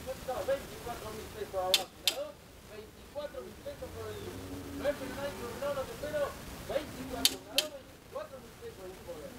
no, 24.000 pesos abajo. La 2, 24.000 pesos por el día. No es pero nadie, no te espero. 24, la 2, 24.000 pesos el poder.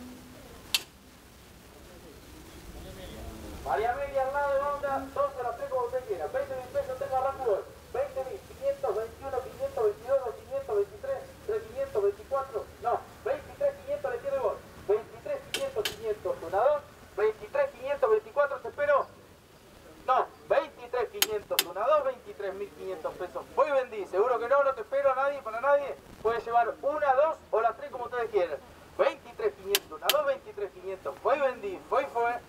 María Amelia al lado de onda, 12 las 3 como usted quiera. 20.000 pesos tengo arranco. 20.000, 500, 21, 522, 523, 3.500, 24, no, 23.500 le tiene vos. 23.500, 500, una 2, 23.500, 24, te espero. No, 23.500, una 2, 23.500 pesos. Voy vendí, seguro que no, no te espero a nadie, para nadie. Puedes llevar una, 2 o las 3 como ustedes quieran. 23.500, una 2, 23.500. Fue vendí, fue.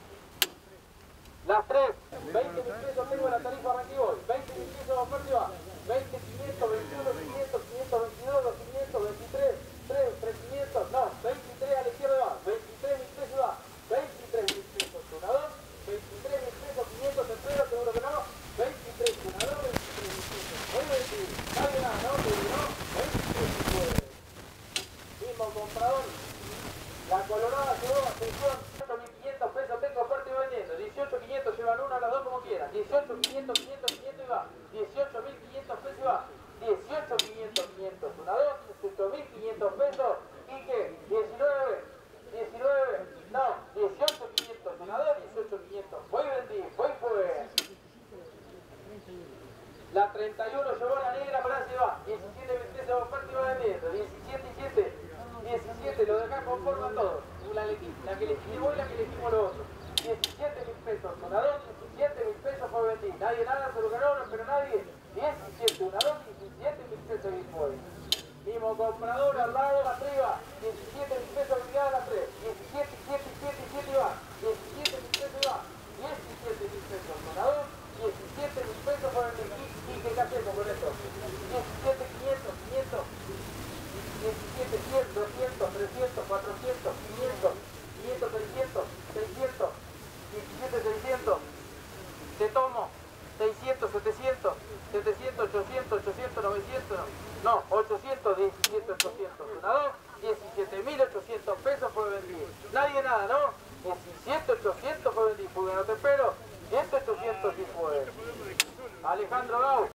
Las 3, 20.000 pesos tengo la tarifa arranqué hoy. 20.000 pesos oferta y va. 20.500, 21, 500, 522, 500, 23, 3, 3.500, no, 23 a la izquierda va. 23.000 pesos va. 23.000 pesos, una 2, 23.000 pesos, 500 te espero, seguro que no. 23, una 2, 23.000 pesos. Hoy vendí, nadie nada, no, pero no, 23.000 pesos. Mismo comprador. La colorada llegó, atención, 18.500 pesos tengo oferta y vendiendo. 18.500 llevan una a las 2 como quieran. 18.500, 500, 500 y va. 18.500 pesos y va. 18.500, 500, una 2, 18.500 pesos. ¿Y qué? 19, 19, no, 18.500, una 2, 18.500. Voy vendí, voy fue. La 31 llevó la negra, para se va. 17.000 pesos oferta y va vendiendo. 17, lo dejás conforme a todos. La que le escribimos y la que le escribimos los otros. 17.000 pesos, una 2, 17.000 pesos fue vendí. Nadie nada, se lo ganó, no espero nadie. 17, una 2, 17.000 pesos y fue. Mismo comprador al lado, arriba. 17.000 pesos obligada a la 3. 17, 7, 7, 7 y va. 17.000 pesos y va. 17.000 pesos, una 2, 17.000 pesos fue vendí. ¿Y qué hacemos con esto? 17.500, 500. 17, 100, 200, 300, 400, 500, 500, 600, 600, 17, 600, te tomo, 600, 700, 700, 800, 800, 900, no, 800, 17, 800, una 2, 17.800 pesos fue vendido. Nadie nada, ¿no? 17.800 fue vendido, porque no te espero, 800 sí fue. Alejandro Gau.